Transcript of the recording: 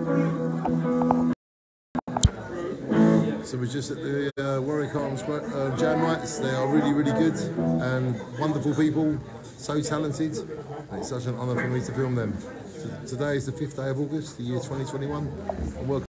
So we're just at the Warwick Arms Jam Nights. They are really, really good and wonderful people, so talented, and it's such an honour for me to film them. Today is the 5th day of August, the year 2021, and welcome.